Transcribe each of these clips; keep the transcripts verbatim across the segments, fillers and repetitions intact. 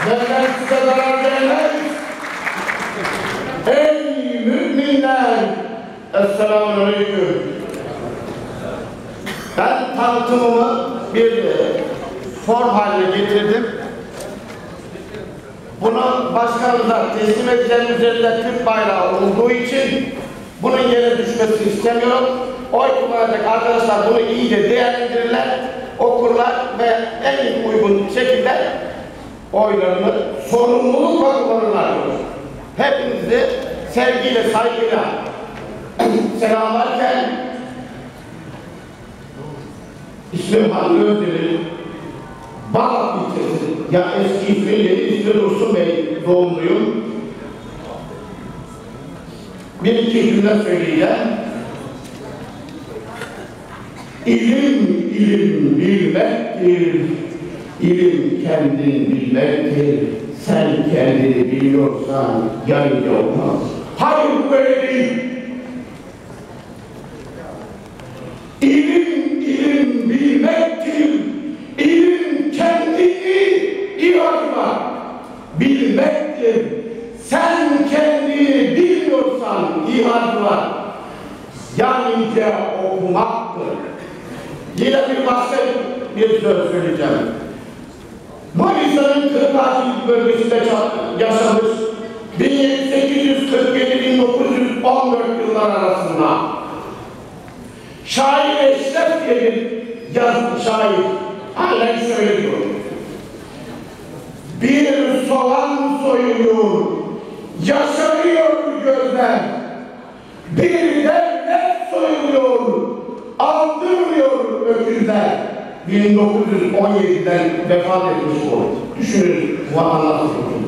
Benden size zarar gelmez. Ey müminler! Esselamu aleyküm. Ben tanıtımımı bir form haline getirdim. Bunu başkanımıza teslim edeceğim, üzerinde Türk bayrağı olduğu için bunun yere düşmesini istemiyorum. Oy kullanacak arkadaşlar bunu iyice değerlendirirler, okurlar ve en uygun şekilde oylarını sorumlulukla kullanırlar. Hepinizi sevgiyle, saygıyla selamlarken İsmim Hamdi Özdemir, Balat ilçesi, ya eski ismi yeni ismi Dursun Bey doğumluyum. Bir iki cümle söyleyeceğim. İlim, ilim bilmektir. İlim kendin bilmektir. Sen kendini biliyorsan yarın olmaz. Hayır, bu böyle değil. İlim, ilim bilmektir. İlim kendini iradına bilmektir. Sen kendini bilmiyorsan iradına yalnızca okumaktır. Yine bir başka bir söz söyleyeceğim. Manisa'nın Kırkağaçlık bölgesinde yaşamış bin sekiz yüz kırk yedi bin dokuz yüz on dört yıllar arasında şair Eşref diye bir yazılı şair halen şöyle diyor: bir soğan soyuluyor, yaşarıyor gözler, bir devlet soyuluyor, aldırmıyor öküzler. bin dokuz yüz on yedi'den vefat etmiş o. Düşünün bu anlatılmış.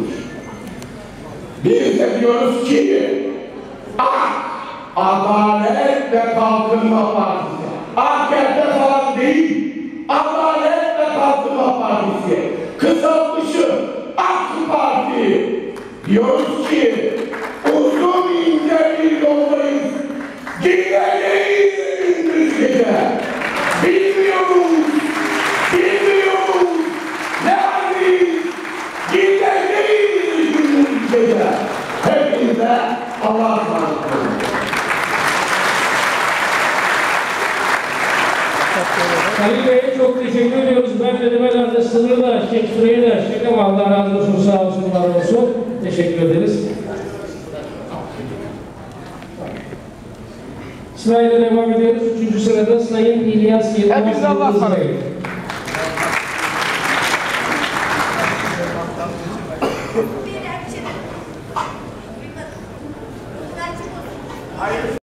Biz de diyoruz ki ah, Adalet ve Kalkınma Partisi, A K P falan değil, Adalet ve Kalkınma Partisi, kısaltmışı AK Parti. Diyoruz ki uzun ince bir yoldayız, gideceğiz gündüz gece. Bilmiyoruz, bilmiyoruz, ne haldeyiz, gideceğiz gündüz gece. Hepinize Allah'a emanet olun. Halil Bey'e çok teşekkür ediyoruz. Ben dedim herhalde sınırı da aşacak, süreyi de aşacak ama Allah razı olsun, sağ olsun, var olsun. Teşekkür ederiz. Sırayla devam ediyoruz. Üçüncü sırada Sayın İlyas Yılmaz. Hepinize Allah emanet olun.